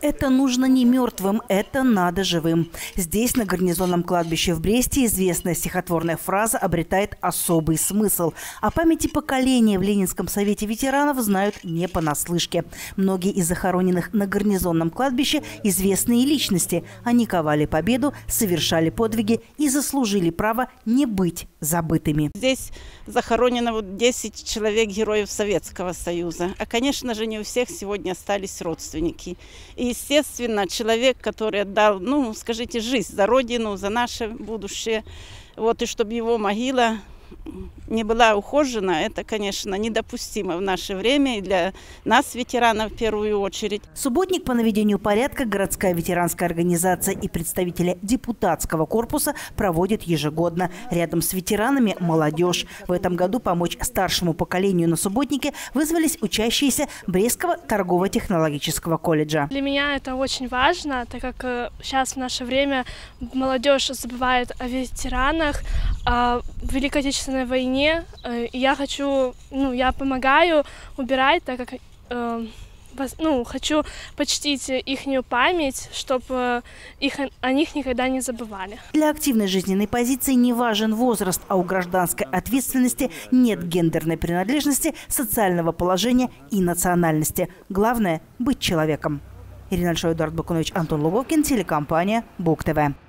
Это нужно не мертвым, это надо живым. Здесь, на гарнизонном кладбище в Бресте, известная стихотворная фраза обретает особый смысл. О памяти поколения в Ленинском совете ветеранов знают не понаслышке. Многие из захороненных на гарнизонном кладбище – известные личности. Они ковали победу, совершали подвиги и заслужили право не быть забытыми. Здесь захоронено 10 человек героев Советского Союза. А, конечно же, не у всех сегодня остались родственники. И, естественно, человек, который отдал, скажите, жизнь за Родину, за наше будущее, и чтобы его могила не была ухожена, это, конечно, недопустимо в наше время и для нас, ветеранов, в первую очередь. Субботник по наведению порядка городская ветеранская организация и представители депутатского корпуса проводят ежегодно. Рядом с ветеранами – молодежь. В этом году помочь старшему поколению на субботнике вызвались учащиеся Брестского торгово-технологического колледжа. Для меня это очень важно, так как сейчас в наше время молодежь забывает о ветеранах, о Великой Отечественной войне. И я хочу, я помогаю убирать, так как хочу почтить ихнюю память, чтобы о них никогда не забывали. Для активной жизненной позиции не важен возраст, а у гражданской ответственности нет гендерной принадлежности, социального положения и национальности. Главное – быть человеком. Ирина Альшова, Эдуард Бакунович, Антон Луговкин, телекомпания БугТV.